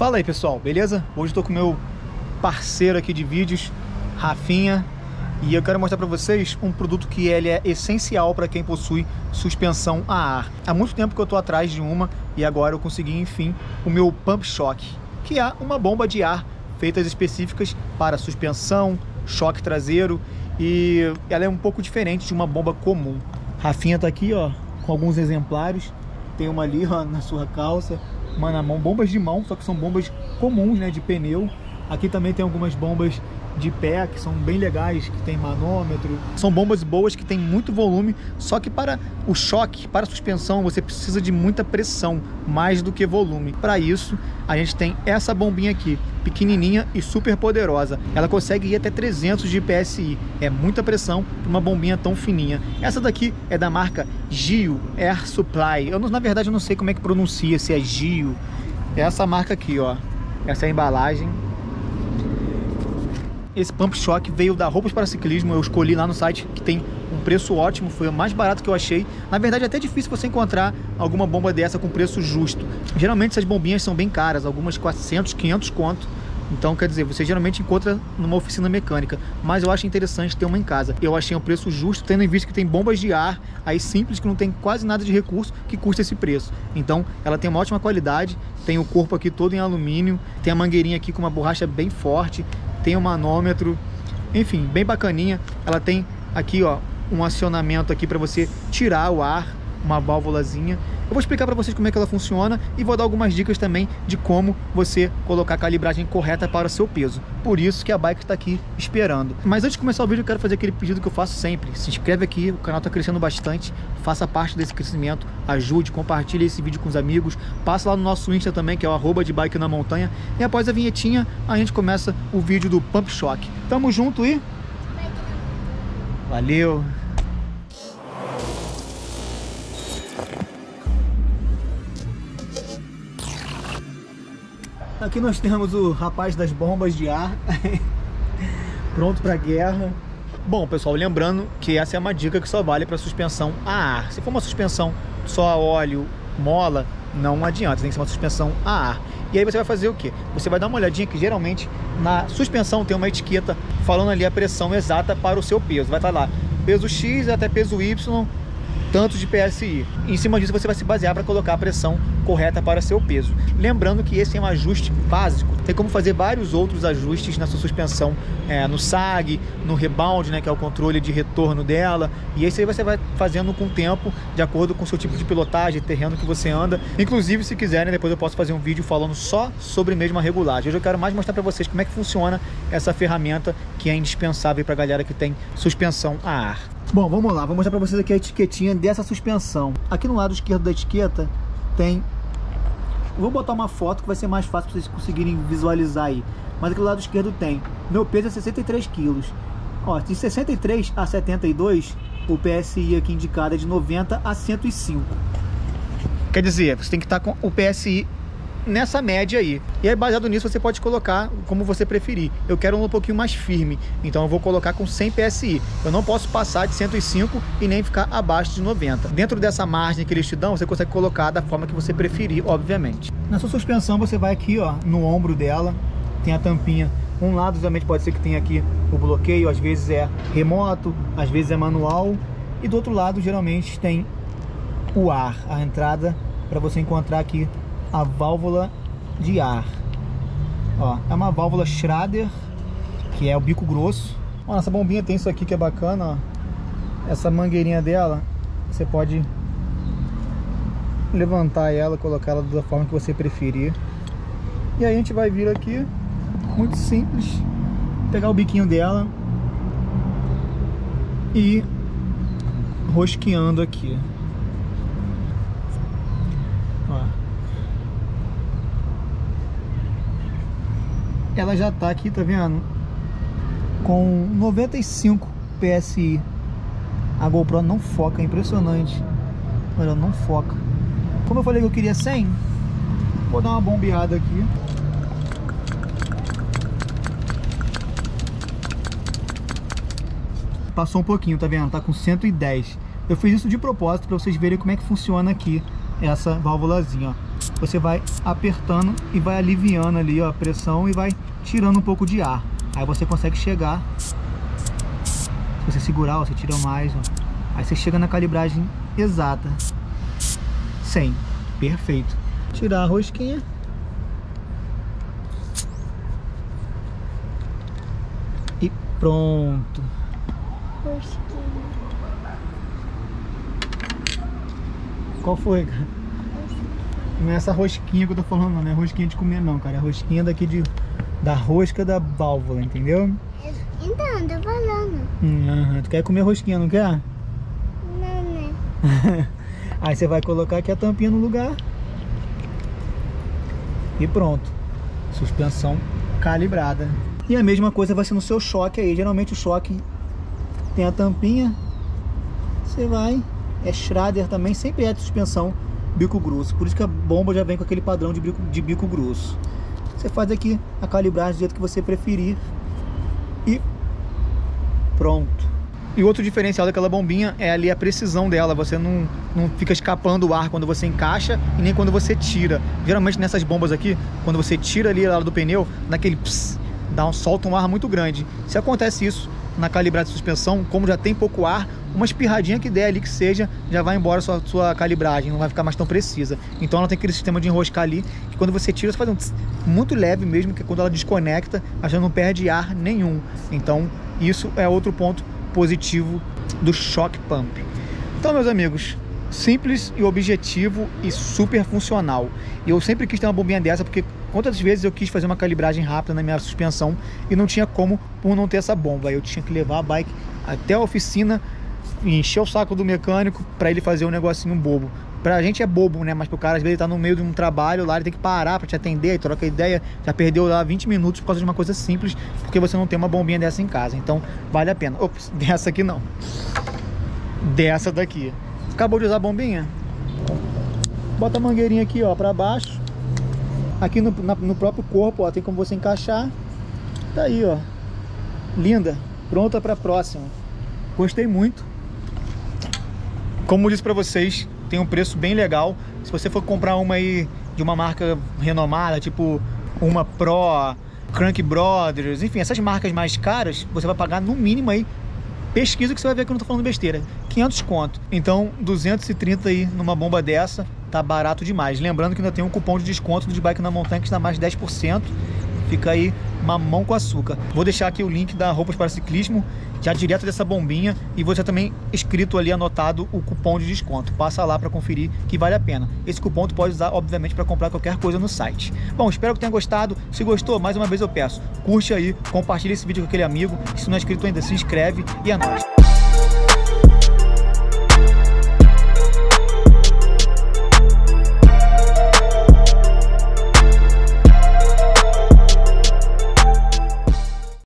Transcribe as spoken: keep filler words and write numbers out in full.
Fala aí, pessoal, beleza? Hoje estou com o meu parceiro aqui de vídeos, Rafinha, e eu quero mostrar para vocês um produto que ele é essencial para quem possui suspensão a ar. Há muito tempo que eu estou atrás de uma e agora eu consegui, enfim, o meu Pump Shock, que é uma bomba de ar feitas específicas para suspensão, choque traseiro, e ela é um pouco diferente de uma bomba comum. Rafinha tá aqui, ó, com alguns exemplares. Tem uma ali, ó, na sua calça, uma na mão, bombas de mão, só que são bombas comuns, né, de pneu. Aqui também tem algumas bombas de pé, que são bem legais, que tem manômetro. São bombas boas que tem muito volume, só que para o choque, para a suspensão, você precisa de muita pressão, mais do que volume. Para isso, a gente tem essa bombinha aqui, pequenininha e super poderosa. Ela consegue ir até trezentos de P S I. É muita pressão para uma bombinha tão fininha. Essa daqui é da marca Gio Air Supply. Eu, na verdade, eu não sei como é que pronuncia, se é Gio. É essa marca aqui, ó. Essa é a embalagem. Esse Pump Shock veio da Roupas para Ciclismo. Eu escolhi lá no site, que tem um preço ótimo, foi o mais barato que eu achei. Na verdade é até difícil você encontrar alguma bomba dessa com preço justo. Geralmente essas bombinhas são bem caras, algumas quatrocentos, quinhentos conto. Então, quer dizer, você geralmente encontra numa oficina mecânica, mas eu acho interessante ter uma em casa. Eu achei um preço justo, tendo em vista que tem bombas de ar aí simples, que não tem quase nada de recurso, que custa esse preço. Então ela tem uma ótima qualidade, tem o corpo aqui todo em alumínio, tem a mangueirinha aqui com uma borracha bem forte, tem um manômetro, enfim, bem bacaninha. Ela tem aqui, ó, um acionamento aqui para você tirar o ar, uma válvulazinha. Eu vou explicar para vocês como é que ela funciona e vou dar algumas dicas também de como você colocar a calibragem correta para o seu peso. Por isso que a bike está aqui esperando. Mas antes de começar o vídeo, eu quero fazer aquele pedido que eu faço sempre. Se inscreve aqui, o canal está crescendo bastante. Faça parte desse crescimento, ajude, compartilhe esse vídeo com os amigos. Passa lá no nosso Insta também, que é o arroba de bike na montanha. E após a vinhetinha, a gente começa o vídeo do Pump Shock. Tamo junto e... valeu! Aqui nós temos o rapaz das bombas de ar, pronto para guerra. Bom, pessoal, lembrando que essa é uma dica que só vale para suspensão a ar. Se for uma suspensão só a óleo, mola, não adianta, tem que ser uma suspensão a ar. E aí você vai fazer o que? Você vai dar uma olhadinha que geralmente na suspensão tem uma etiqueta falando ali a pressão exata para o seu peso. Vai estar lá, peso X até peso Y, tanto de P S I. Em cima disso você vai se basear para colocar a pressão correta para seu peso. Lembrando que esse é um ajuste básico. Tem como fazer vários outros ajustes na sua suspensão, é, no sag, no rebound, né, que é o controle de retorno dela. E esse aí você vai fazendo com o tempo, de acordo com o seu tipo de pilotagem, terreno que você anda. Inclusive, se quiserem, depois eu posso fazer um vídeo falando só sobre mesmo a regulagem. Hoje eu quero mais mostrar para vocês como é que funciona essa ferramenta que é indispensável para a galera que tem suspensão a ar. Bom, vamos lá, vou mostrar para vocês aqui a etiquetinha dessa suspensão. Aqui no lado esquerdo da etiqueta tem... vou botar uma foto que vai ser mais fácil para vocês conseguirem visualizar aí. Mas aqui do lado esquerdo tem... meu peso é sessenta e três quilos. Ó, de sessenta e três a setenta e dois, o P S I aqui indicado é de noventa a cento e cinco. Quer dizer, você tem que estar com o P S I nessa média aí. E aí, baseado nisso, você pode colocar como você preferir. Eu quero um pouquinho mais firme, então eu vou colocar com cem P S I. Eu não posso passar de cento e cinco e nem ficar abaixo de noventa. Dentro dessa margem que eles te dão, você consegue colocar da forma que você preferir, obviamente. Na sua suspensão, você vai aqui, ó, no ombro dela, tem a tampinha. Um lado, obviamente, pode ser que tenha aqui o bloqueio, às vezes é remoto, às vezes é manual. E do outro lado, geralmente, tem o ar, a entrada para você encontrar aqui a válvula de ar. Ó, é uma válvula Schrader, que é o bico grosso. Ó, essa bombinha tem isso aqui que é bacana, ó. Essa mangueirinha dela, você pode levantar ela, colocar ela da forma que você preferir. E aí a gente vai vir aqui, muito simples, pegar o biquinho dela e ir rosqueando aqui. Ela já tá aqui, tá vendo? Com noventa e cinco P S I. A GoPro não foca, é impressionante. Olha, não foca. Como eu falei que eu queria cem, vou dar uma bombeada aqui. Passou um pouquinho, tá vendo? Tá com cento e dez. Eu fiz isso de propósito para vocês verem como é que funciona aqui essa válvulazinha, ó. você vai apertando e vai aliviando ali, ó, a pressão e vai tirando um pouco de ar. Aí você consegue chegar, se você segurar, ó, você tira mais, ó. Aí você chega na calibragem exata. cem. Perfeito. Tirar a rosquinha. E pronto. Rosquinha. Qual foi, cara? Não é essa rosquinha que eu tô falando, não. Não é rosquinha de comer, não, cara. É rosquinha daqui de... da rosca da válvula, entendeu? Então, tô falando. Uhum. Tu quer comer rosquinha, não quer? Não, né? Aí você vai colocar aqui a tampinha no lugar. E pronto. Suspensão calibrada. E a mesma coisa vai ser no seu choque aí. Geralmente o choque tem a tampinha. Você vai... É Schrader também, sempre é de suspensão bico grosso. Por isso que a bomba já vem com aquele padrão de bico, de bico grosso. Você faz aqui a calibragem do jeito que você preferir. E pronto. E outro diferencial daquela bombinha é ali a precisão dela. Você não, não fica escapando o ar quando você encaixa e nem quando você tira. Geralmente nessas bombas aqui, quando você tira ali lá do pneu, naquele pss, dá um, solta um ar muito grande. Se acontece isso na calibragem de suspensão, como já tem pouco ar, uma espirradinha que der ali que seja, já vai embora a sua, sua calibragem, não vai ficar mais tão precisa. Então ela tem aquele sistema de enroscar ali, que quando você tira, você faz um tss, muito leve mesmo, que quando ela desconecta, ela já não perde ar nenhum. Então isso é outro ponto positivo do shock pump. Então, meus amigos, simples e objetivo e super funcional. E eu sempre quis ter uma bombinha dessa, porque quantas vezes eu quis fazer uma calibragem rápida na minha suspensão e não tinha como por não ter essa bomba. Eu tinha que levar a bike até a oficina e encher o saco do mecânico para ele fazer um negocinho bobo. Pra gente é bobo, né? Mas pro cara, às vezes, ele tá no meio de um trabalho lá, ele tem que parar pra te atender, aí troca ideia, já perdeu lá vinte minutos por causa de uma coisa simples, porque você não tem uma bombinha dessa em casa. Então, vale a pena. Ops, dessa aqui não. Dessa daqui. Acabou de usar a bombinha? Bota a mangueirinha aqui, ó, pra baixo. Aqui no, na, no próprio corpo, ó, tem como você encaixar. Tá aí, ó. Linda. Pronta pra próxima. Gostei muito. Como eu disse pra vocês, tem um preço bem legal. Se você for comprar uma aí de uma marca renomada, tipo uma Pro, Crank Brothers, enfim, essas marcas mais caras, você vai pagar no mínimo aí, pesquisa que você vai ver que eu não tô falando besteira, quinhentos conto. Então duzentos e trinta aí numa bomba dessa, tá barato demais. Lembrando que ainda tem um cupom de desconto do de Bike na Montanha que está mais dez por cento. Fica aí mamão com açúcar. Vou deixar aqui o link da Roupas para Ciclismo, já direto dessa bombinha, e você também escrito ali, anotado, o cupom de desconto. Passa lá para conferir que vale a pena. Esse cupom tu pode usar, obviamente, para comprar qualquer coisa no site. Bom, espero que tenha gostado. Se gostou, mais uma vez eu peço, curte aí, compartilha esse vídeo com aquele amigo. Se não é inscrito ainda, se inscreve e é nóis.